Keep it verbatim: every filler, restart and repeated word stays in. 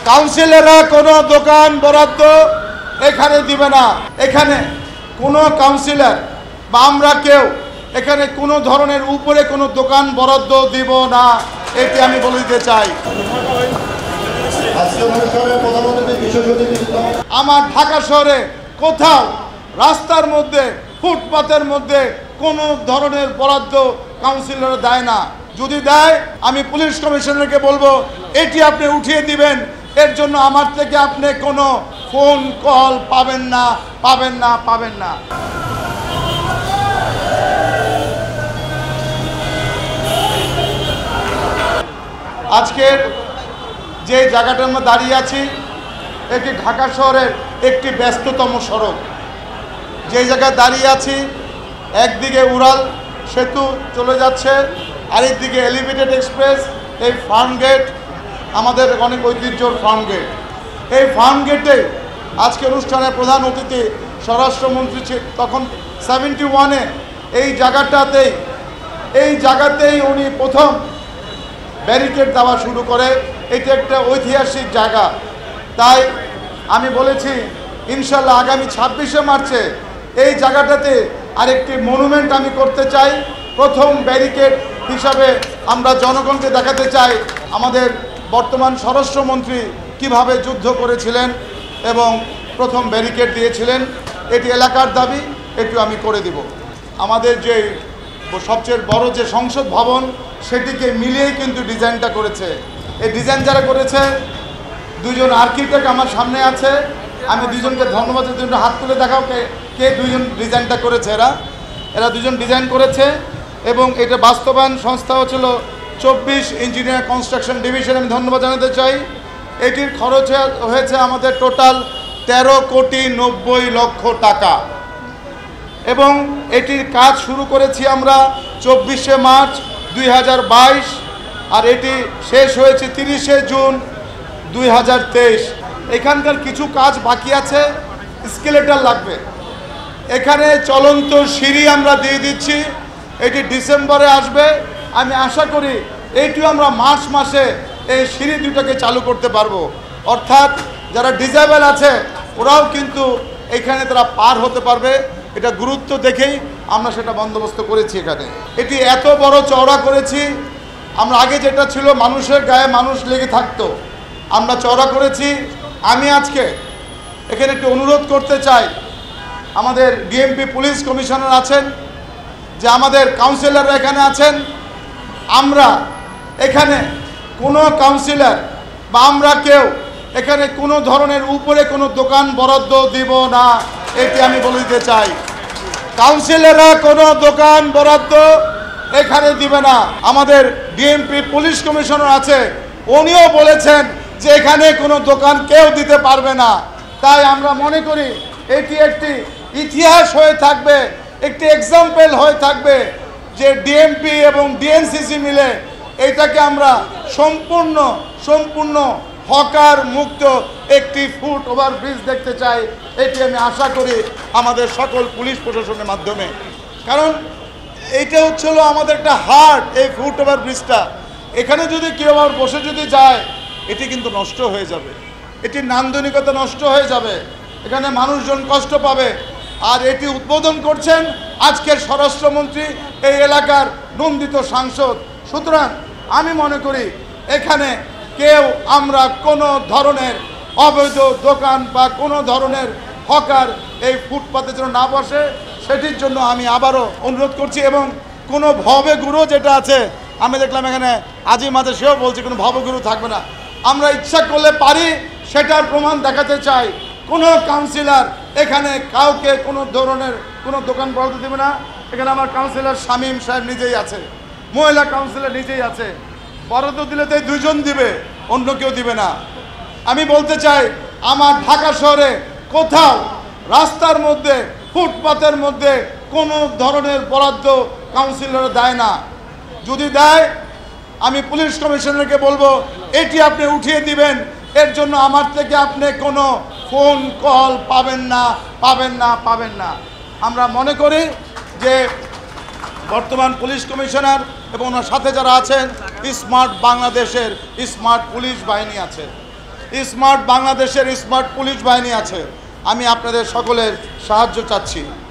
কাউন্সিলররা কোনো দোকান বরাদ্দ এখানে দিবে না। এখানে কোনো কাউন্সিলর বা আমরা কেউ এখানে কোনো ধরনের উপরে কোনো দোকান বরাদ্দ দিব না, এটি আমি বলে দিতে চাই। আমার ঢাকা শহরে কোথাও রাস্তার মধ্যে ফুটপাতের মধ্যে কোনো ধরনের বরাদ্দ কাউন্সিলর দেয় না। যদি দেয় আমি পুলিশ কমিশনারকে বলবো এটি আপনি উঠিয়ে দিবেন। এর জন্য আমার থেকে আপনি কোনো ফোন কল পাবেন না পাবেন না পাবেন না। আজকের যে জায়গাটার আমরা দাঁড়িয়ে আছি এটি ঢাকা শহরের একটি ব্যস্ততম সড়ক। যে জায়গায় দাঁড়িয়ে আছি একদিকে উড়াল সেতু চলে যাচ্ছে, আরেকদিকে এলিভেটেড এক্সপ্রেস। এই ফার্মগেট আমাদের অনেক ঐতিহ্যর ফার্মগেট। এই ফার্মগেটে আজকে অনুষ্ঠানের প্রধান অতিথি স্বরাষ্ট্রমন্ত্রী তখন সেভেন্টি ওয়ানে এই জায়গাটাতেই এই জায়গাতেই উনি প্রথম ব্যারিকেড দেওয়া শুরু করে। এটা একটা ঐতিহাসিক জায়গা। তাই আমি বলেছি ইনশাল্লাহ আগামী ছাব্বিশে মার্চে এই জায়গাটাতে আরেকটি মনুমেন্ট আমি করতে চাই। প্রথম ব্যারিকেড হিসাবে আমরা জনগণকে দেখাতে চাই আমাদের বর্তমান স্বরাষ্ট্রমন্ত্রী কিভাবে যুদ্ধ করেছিলেন এবং প্রথম ব্যারিকেড দিয়েছিলেন। এটি এলাকার দাবি, এটিও আমি করে দিব। আমাদের যে সবচেয়ে বড় যে সংসদ ভবন সেটিকে মিলিয়েই কিন্তু ডিজাইনটা করেছে। এই ডিজাইন যারা করেছে দুজন আর্কিটেক্ট আমার সামনে আছে, আমি দুজনকে ধন্যবাদ। দুজনটা হাত তুলে দেখাও কে কে দুজন ডিজাইনটা করেছে। এরা এরা দুজন ডিজাইন করেছে এবং এটা বাস্তবায়ন সংস্থা হচ্ছিল চব্বিশ ইঞ্জিনিয়ার কনস্ট্রাকশন ডিভিশন। আমি ধন্যবাদ জানাতে চাই। এটির খরচ হয়েছে আমাদের টোটাল তেরো কোটি নব্বই লক্ষ টাকা এবং এটির কাজ শুরু করেছি আমরা চব্বিশে মার্চ দুই হাজার বাইশ আর এটি শেষ হয়েছে তিরিশে জুন দুই হাজার তেইশ। এখানকার কিছু কাজ বাকি আছে, স্কেলেটর লাগবে। এখানে চলন্ত সিঁড়ি আমরা দিয়ে দিচ্ছি, এটি ডিসেম্বরে আসবে। আমি আশা করি এইটিও আমরা মার্চ মাসে এই সিঁড়ি দুটাকে চালু করতে পারবো। অর্থাৎ যারা ডিসেবল আছে ওরাও কিন্তু এখানে তারা পার হতে পারবে। এটা গুরুত্ব দেখেই আমরা সেটা বন্দোবস্ত করেছি। এখানে এটি এত বড় চওড়া করেছি। আমরা আগে যেটা ছিল মানুষের গায়ে মানুষ লেগে থাকতো, আমরা চওড়া করেছি। আমি আজকে এখানে একটু অনুরোধ করতে চাই, আমাদের ডিএমপি পুলিশ কমিশনার আছেন, যে আমাদের কাউন্সিলররা এখানে আছেন, আমরা এখানে কোনো কাউন্সিলর বা আমরা কেউ এখানে কোনো ধরনের উপরে কোনো দোকান বরাদ্দ দিব না, এটি আমি বলে দিতে চাই। কাউন্সিলররা কোনো দোকান বরাদ্দ এখানে দিবে না। আমাদের ডিএমপি পুলিশ কমিশনার আছে, উনিও বলেছেন যে এখানে কোনো দোকান কেউ দিতে পারবে না। তাই আমরা মনে করি এটি একটি ইতিহাস হয়ে থাকবে, একটি এক্সাম্পল হয়ে থাকবে যে ডিএমপি এবং ডিএনসিসি মিলে এটাকে আমরা সম্পূর্ণ সম্পূর্ণ হকার মুক্ত একটি ফুট ওভার ব্রিজ দেখতে চাই। এটি আমি আশা করি আমাদের সকল পুলিশ প্রশাসনের মাধ্যমে। কারণ এইটা হচ্ছিল আমাদের একটা হার্ট, এই ফুট ওভার ব্রিজটা। এখানে যদি কেউ আবার বসে যদি যায় এটি কিন্তু নষ্ট হয়ে যাবে, এটির নান্দনিকতা নষ্ট হয়ে যাবে, এখানে মানুষজন কষ্ট পাবে। আর এটি উদ্বোধন করছেন আজকের স্বরাষ্ট্রমন্ত্রী, এই এলাকার নন্দিত সাংসদ। সুতরাং আমি মনে করি এখানে কেউ আমরা কোনো ধরনের অবৈধ দোকান বা কোনো ধরনের হকার এই ফুটপাতে যেন না বসে, সেটির জন্য আমি আবারও অনুরোধ করছি। এবং কোনো ভবগুরু যেটা আছে, আমি দেখলাম এখানে আজি মাঝে সেও বলছে কোনো ভবগুরু থাকবে না। আমরা ইচ্ছা করলে পারি, সেটার প্রমাণ দেখাতে চাই। কোনো কাউন্সিলর এখানে কাউকে কোনো ধরনের কোনো দোকান বরাদ্দ দেবে না। এখানে আমার কাউন্সিলর শামীম সাহেব নিজেই আছে, মহিলা কাউন্সিলর নিজেই আছে। বরাদ্দ দিলে তো দুইজন দিবে, অন্য কেউ দিবে না। আমি বলতে চাই আমার ঢাকা শহরে কোথাও রাস্তার মধ্যে ফুটপাতের মধ্যে কোনো ধরনের বরাদ্দ কাউন্সিলর দেয় না। যদি দেয় আমি পুলিশ কমিশনারকে বলবো এটি আপনি উঠিয়ে দিবেন। এর জন্য আমার থেকে আপনি কোনো ফোন কল পাবেন না পাবেন না পাবেন না। আমরা মনে করি যে বর্তমান পুলিশ কমিশনার এবং ওনার সাথে যারা আছেন স্মার্ট বাংলাদেশের স্মার্ট পুলিশ বাহিনী আছে। স্মার্ট বাংলাদেশের স্মার্ট পুলিশ বাহিনী আছে। আমি আপনাদের সকলের সাহায্য চাচ্ছি।